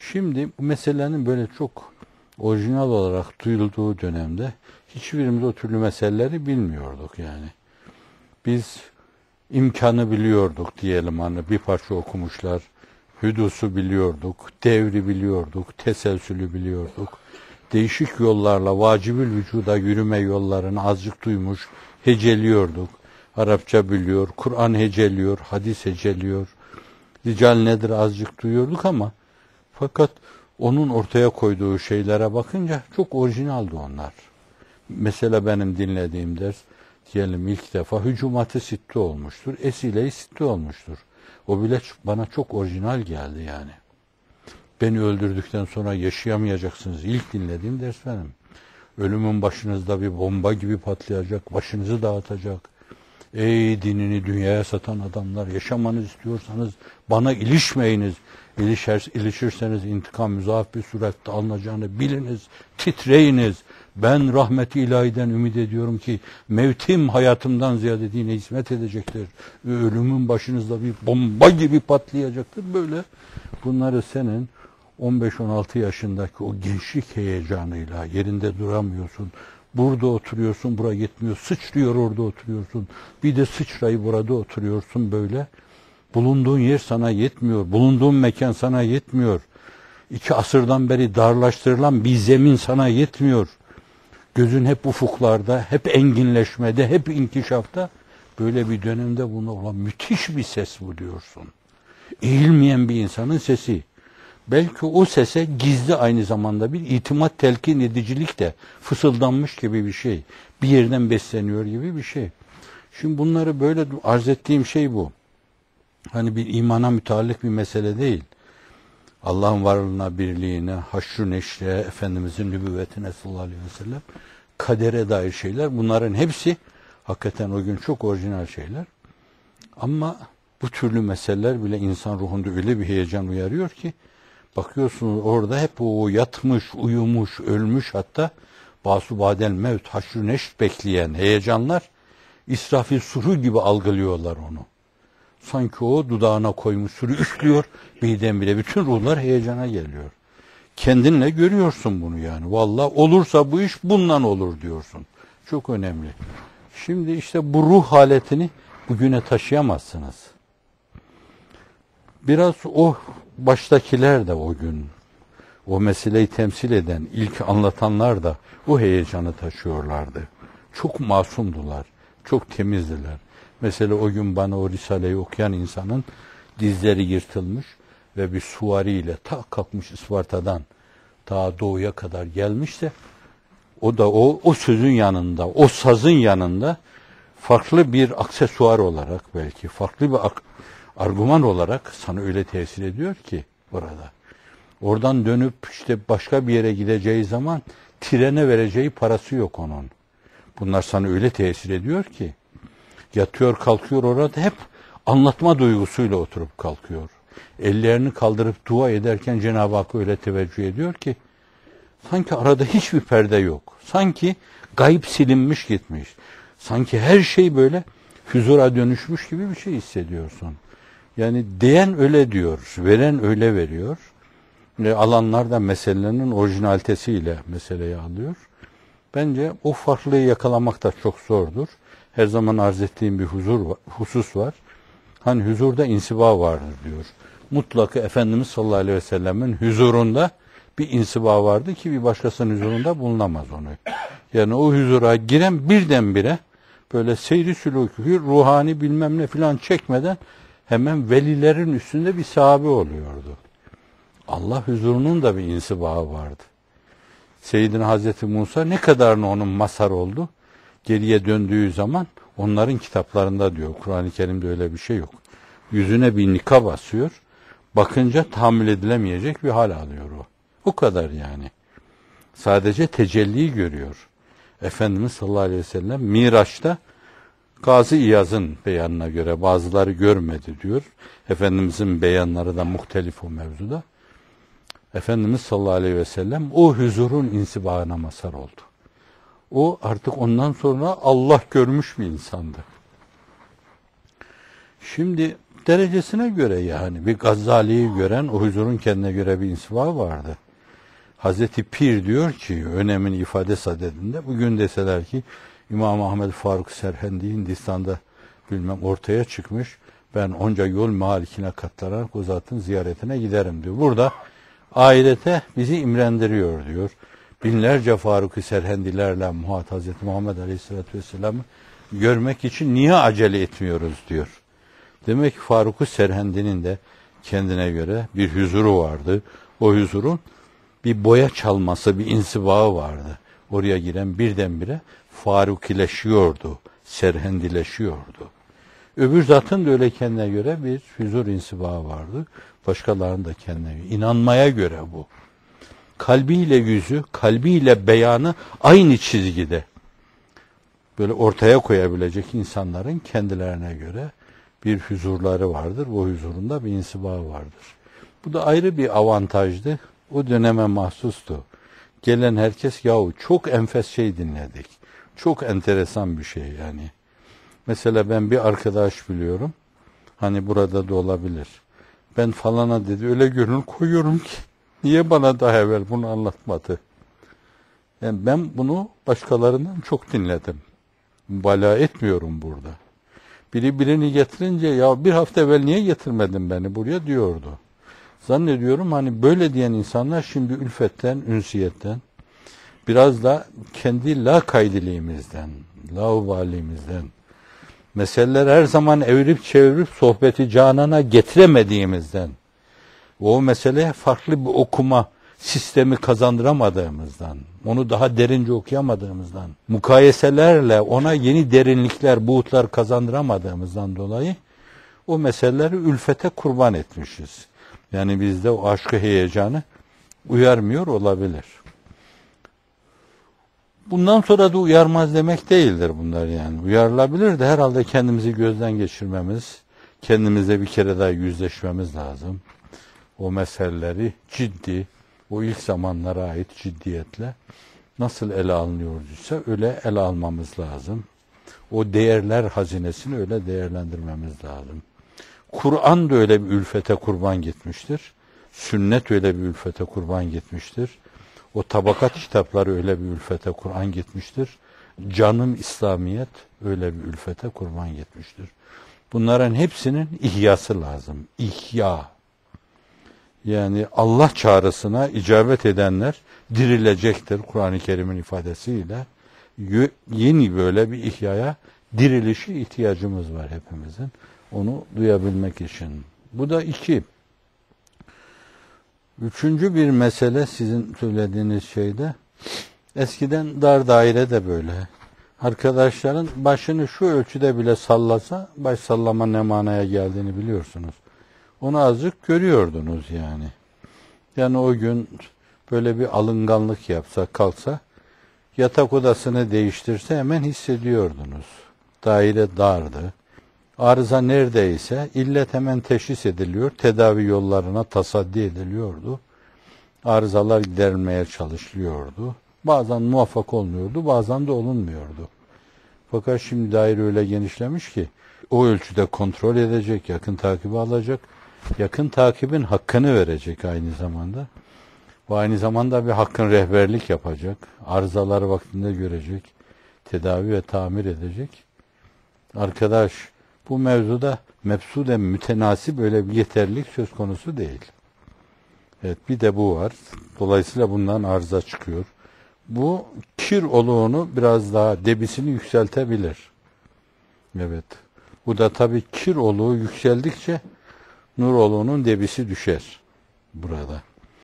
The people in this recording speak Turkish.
Şimdi bu meselenin böyle çok orijinal olarak duyulduğu dönemde hiçbirimiz o türlü meseleleri bilmiyorduk yani. Biz imkanı biliyorduk diyelim, hani bir parça okumuşlar. Hüdusu biliyorduk, devri biliyorduk, teselsülü biliyorduk. Değişik yollarla vacibül vücuda yürüme yollarını azıcık duymuş, heceliyorduk. Arapça biliyor, Kur'an heceliyor, hadis heceliyor. Rical nedir azıcık duyuyorduk ama fakat onun ortaya koyduğu şeylere bakınca çok orijinaldi onlar. Mesela benim dinlediğim ders diyelim ilk defa Hücumat-ı Sitte olmuştur, Esile-i Sitte olmuştur. O bile bana çok orijinal geldi yani. Beni öldürdükten sonra yaşayamayacaksınız. İlk dinlediğim ders benim. Ölümün başınızda bir bomba gibi patlayacak, başınızı dağıtacak. Ey dinini dünyaya satan adamlar, yaşamanızı istiyorsanız bana ilişmeyiniz. İlişirseniz intikam müzaaf bir surette alınacağını biliniz, titreyiniz. Ben rahmeti ilahiden ümit ediyorum ki mevtim hayatımdan ziyade dine hizmet edecektir. Ölümün başınızda bir bomba gibi patlayacaktır. Böyle bunları senin 15-16 yaşındaki o gençlik heyecanıyla yerinde duramıyorsun. Burada oturuyorsun, buraya gitmiyor. Sıçrıyor orada oturuyorsun. Bir de sıçrayı burada oturuyorsun böyle. Bulunduğun yer sana yetmiyor. Bulunduğun mekan sana yetmiyor. 2 asırdan beri darlaştırılan bir zemin sana yetmiyor. Gözün hep ufuklarda, hep enginleşmede, hep inkişafta. Böyle bir dönemde buna olan müthiş bir ses buluyorsun. Eğilmeyen bir insanın sesi. Belki o sese gizli aynı zamanda bir itimat telkin edicilik de fısıldanmış gibi bir şey. Bir yerden besleniyor gibi bir şey. Şimdi bunları böyle arz ettiğim şey bu. Hani bir imana müteallik bir mesele değil. Allah'ın varlığına, birliğine, haşr-ı neşre, Efendimizin nübüvvetine sallallahu aleyhi ve sellem, kadere dair şeyler. Bunların hepsi hakikaten o gün çok orijinal şeyler. Ama bu türlü meseleler bile insan ruhunda öyle bir heyecan uyarıyor ki, bakıyorsunuz orada hep o yatmış, uyumuş, ölmüş, hatta basu badel mevt, haşr-ı neşr bekleyen heyecanlar İsrafil suru gibi algılıyorlar onu. Sanki o dudağına koymuş suru üflüyor, birdenbire bütün ruhlar heyecana geliyor. Kendinle görüyorsun bunu yani. Vallahi olursa bu iş bundan olur diyorsun. Çok önemli. Şimdi işte bu ruh haletini bugüne taşıyamazsınız. Biraz o baştakiler de o gün, o meseleyi temsil eden, ilk anlatanlar da o heyecanı taşıyorlardı. Çok masumdular, çok temizdiler. Mesela o gün bana o Risale'yi okuyan insanın dizleri yırtılmış ve bir suvariyle ta kalkmış Isparta'dan ta doğuya kadar gelmişse, o da o sözün yanında, o sazın yanında farklı bir aksesuar olarak, belki farklı bir argüman olarak sana öyle tesir ediyor ki orada. Oradan dönüp işte başka bir yere gideceği zaman trene vereceği parası yok onun. Bunlar sana öyle tesir ediyor ki yatıyor kalkıyor orada hep anlatma duygusuyla oturup kalkıyor. Ellerini kaldırıp dua ederken Cenab-ı Hakk'a öyle teveccüh ediyor ki sanki arada hiçbir perde yok. Sanki gayb silinmiş gitmiş. Sanki her şey böyle huzura dönüşmüş gibi bir şey hissediyorsun. Yani diyen öyle diyor, veren öyle veriyor. Alanlar da meselenin orijinalitesiyle meseleyi alıyor. Bence o farklılığı yakalamak da çok zordur. Her zaman arz ettiğim bir husus var. Hani huzurda insiba vardır diyor. Mutlaka Efendimiz sallallahu aleyhi ve sellemin huzurunda bir insiba vardı ki bir başkasının huzurunda bulunamaz onu. Yani o huzura giren birdenbire böyle seyri sülûkü, ruhani bilmem ne filan çekmeden hemen velilerin üstünde bir sahabe oluyordu. Allah huzurunun da bir insibağı vardı. Seyyidina Hazreti Musa ne kadarını onun mazhar oldu? Geriye döndüğü zaman onların kitaplarında diyor, Kur'an-ı Kerim'de öyle bir şey yok. Yüzüne bir nikab asıyor, bakınca tahammül edilemeyecek bir hal alıyor o. O kadar yani. Sadece tecelliyi görüyor. Efendimiz sallallahu aleyhi ve sellem Miraç'ta Gazi İyaz'ın beyanına göre bazıları görmedi diyor. Efendimizin beyanları da muhtelif o mevzuda. Efendimiz sallallahu aleyhi ve sellem o huzurun insibağına mazhar oldu. O artık ondan sonra Allah görmüş bir insandı. Şimdi derecesine göre yani. Bir Gazali'yi gören o huzurun kendine göre bir insiva vardı. Hazreti Pir diyor ki önemin ifade sadedinde bugün deseler ki İmam Ahmed Faruk Serhendi Hindistan'da bilmem ortaya çıkmış. Ben onca yol malikine katlanarak o zatın ziyaretine giderim diyor. Burada ahirete bizi imrendiriyor diyor. Binlerce Faruk-ı Serhendilerle muhat Hazreti Muhammed Aleyhisselatü Vesselam'ı görmek için niye acele etmiyoruz diyor. Demek ki Faruk-ı Serhendi'nin de kendine göre bir huzuru vardı. O huzurun bir boya çalması, bir insibağı vardı. Oraya giren birdenbire farukileşiyordu, serhendileşiyordu. Öbür zatın da öyle kendine göre bir huzur insibağı vardı. Başkalarının da kendine göre. İnanmaya göre bu. Kalbiyle yüzü, kalbiyle beyanı aynı çizgide. Böyle ortaya koyabilecek insanların kendilerine göre bir huzurları vardır. O huzurunda bir insibağı vardır. Bu da ayrı bir avantajdı. O döneme mahsustu. Gelen herkes yahu çok enfes şey dinledik. Çok enteresan bir şey yani. Mesela ben bir arkadaş biliyorum. Hani burada da olabilir. Ben falana dedi öyle gönül koyuyorum ki niye bana daha evvel bunu anlatmadı? Yani ben bunu başkalarından çok dinledim. Mübalağa etmiyorum burada. Biri birini getirince ya bir hafta evvel niye getirmedin beni buraya diyordu. Zannediyorum hani böyle diyen insanlar şimdi ülfetten, ünsiyetten, biraz da kendi lakaydiliğimizden, lauvalimizden, meseleler her zaman evirip çevirip sohbeti canana getiremediğimizden, o meseleye farklı bir okuma sistemi kazandıramadığımızdan, onu daha derince okuyamadığımızdan, mukayeselerle ona yeni derinlikler, buğutlar kazandıramadığımızdan dolayı o meseleleri ülfete kurban etmişiz. Yani bizde o aşkı heyecanı uyarmıyor olabilir. Bundan sonra da uyarmaz demek değildir bunlar yani. Uyarılabilir de herhalde kendimizi gözden geçirmemiz, kendimize bir kere daha yüzleşmemiz lazım. O meseleleri ciddi, o ilk zamanlara ait ciddiyetle nasıl ele alınıyorduysa öyle ele almamız lazım. O değerler hazinesini öyle değerlendirmemiz lazım. Kur'an da öyle bir ülfete kurban gitmiştir. Sünnet öyle bir ülfete kurban gitmiştir. O tabakat kitapları öyle bir ülfete kurban gitmiştir. Canım İslamiyet öyle bir ülfete kurban gitmiştir. Bunların hepsinin ihyası lazım. İhya. Yani Allah çağrısına icabet edenler dirilecektir Kur'an-ı Kerim'in ifadesiyle. Yeni böyle bir ihyaya, dirilişi ihtiyacımız var hepimizin. Onu duyabilmek için. Bu da 2. Üçüncü bir mesele sizin söylediğiniz şeyde, eskiden dar daire de böyle. Arkadaşların başını şu ölçüde bile sallasa, baş sallama ne manaya geldiğini biliyorsunuz. Onu azıcık görüyordunuz yani. Yani o gün böyle bir alınganlık yapsa, kalksa, yatak odasını değiştirse hemen hissediyordunuz. Daire dardı. Arıza neredeyse illet hemen teşhis ediliyor, tedavi yollarına tasaddi ediliyordu. Arızalar giderilmeye çalışılıyordu. Bazen muvaffak olmuyordu, bazen de olunmuyordu. Fakat şimdi daire öyle genişlemiş ki o ölçüde kontrol edecek, yakın takibi alacak, yakın takibin hakkını verecek aynı zamanda. Ve aynı zamanda bir hakkın rehberlik yapacak, arızaları vaktinde görecek, tedavi ve tamir edecek. Arkadaş, bu mevzuda mefsuden mütenasip öyle bir yeterlilik söz konusu değil. Evet, bir de bu var. Dolayısıyla bundan arıza çıkıyor. Bu kir oluğunu biraz daha debisini yükseltebilir. Evet. Bu da tabii kir oluğu yükseldikçe nur oluğunun debisi düşer burada.